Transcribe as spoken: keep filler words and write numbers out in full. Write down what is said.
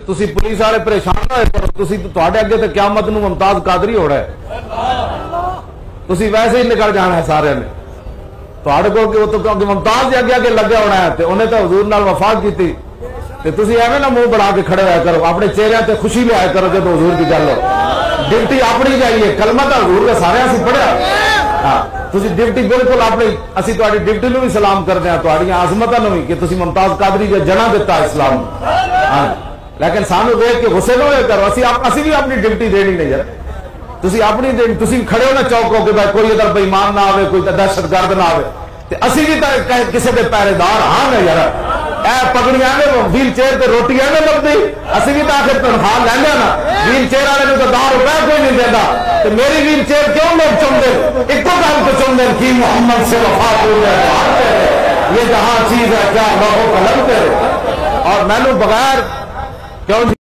तुसी पुलिस वाले परेशान ना होए करो, तुसी तुहाडे अगे तो क़यामत नूं मुमताज कादरी होना है, तुसी वैसे ही निकल जाना है सारे ने तुहाडे को कि तो क्योंकि मुमताज के अगे अगे लगे होना है ते उन्हें तो हुजूर नाल वफा की थी ते तुसी एवें ना मुंह बढ़ा के खड़े होया करो, अपने चेहरे ते खुशी लिया करो जब हुजूर की गल हो। ड्यूटी अपनी जाइए, कलमा तो हुजूर का सारे असीं पढ़िया। हाँ तुसी ड्यूटी बिल्कुल अपनी, असीं तुहाडी ड्यूटी नूं भी सलाम करदे हां, तुहाडीआं अज़मतां नूं भी कि तुसी मुमताज कादरी जो जना दिता इस्लाम। हाँ लेकिन सानू देख के गुस्से ना होया करो, असीं असीं भी अपनी ड्यूटी देनी नहीं यार। तुसी अपनी देनी, तुसी खड़े हो ना चौक हो कि भाई कोई इधर बेईमान ना आवे, कोई दहशतगर्द ना आवे, ते असीं भी तो किसी के पहरेदार हाँ ना यार। ए पगड़ियां ने व्हील चेयर ते रोटियां ने लगदी, असीं भी तो आखिर तनख्वाह लैंदे ना। व्हील चेयर वाले नूं तो दस रुपए कोई नहीं देता, ते मेरी व्हील चेयर क्यों लोग चुनदे? इक्को गल तो चुनदे कि मोहम्मद से वफा पूरी, ये जहां चीज है क्या लोगों कलम तेरे। और मैनू बगैर क्यों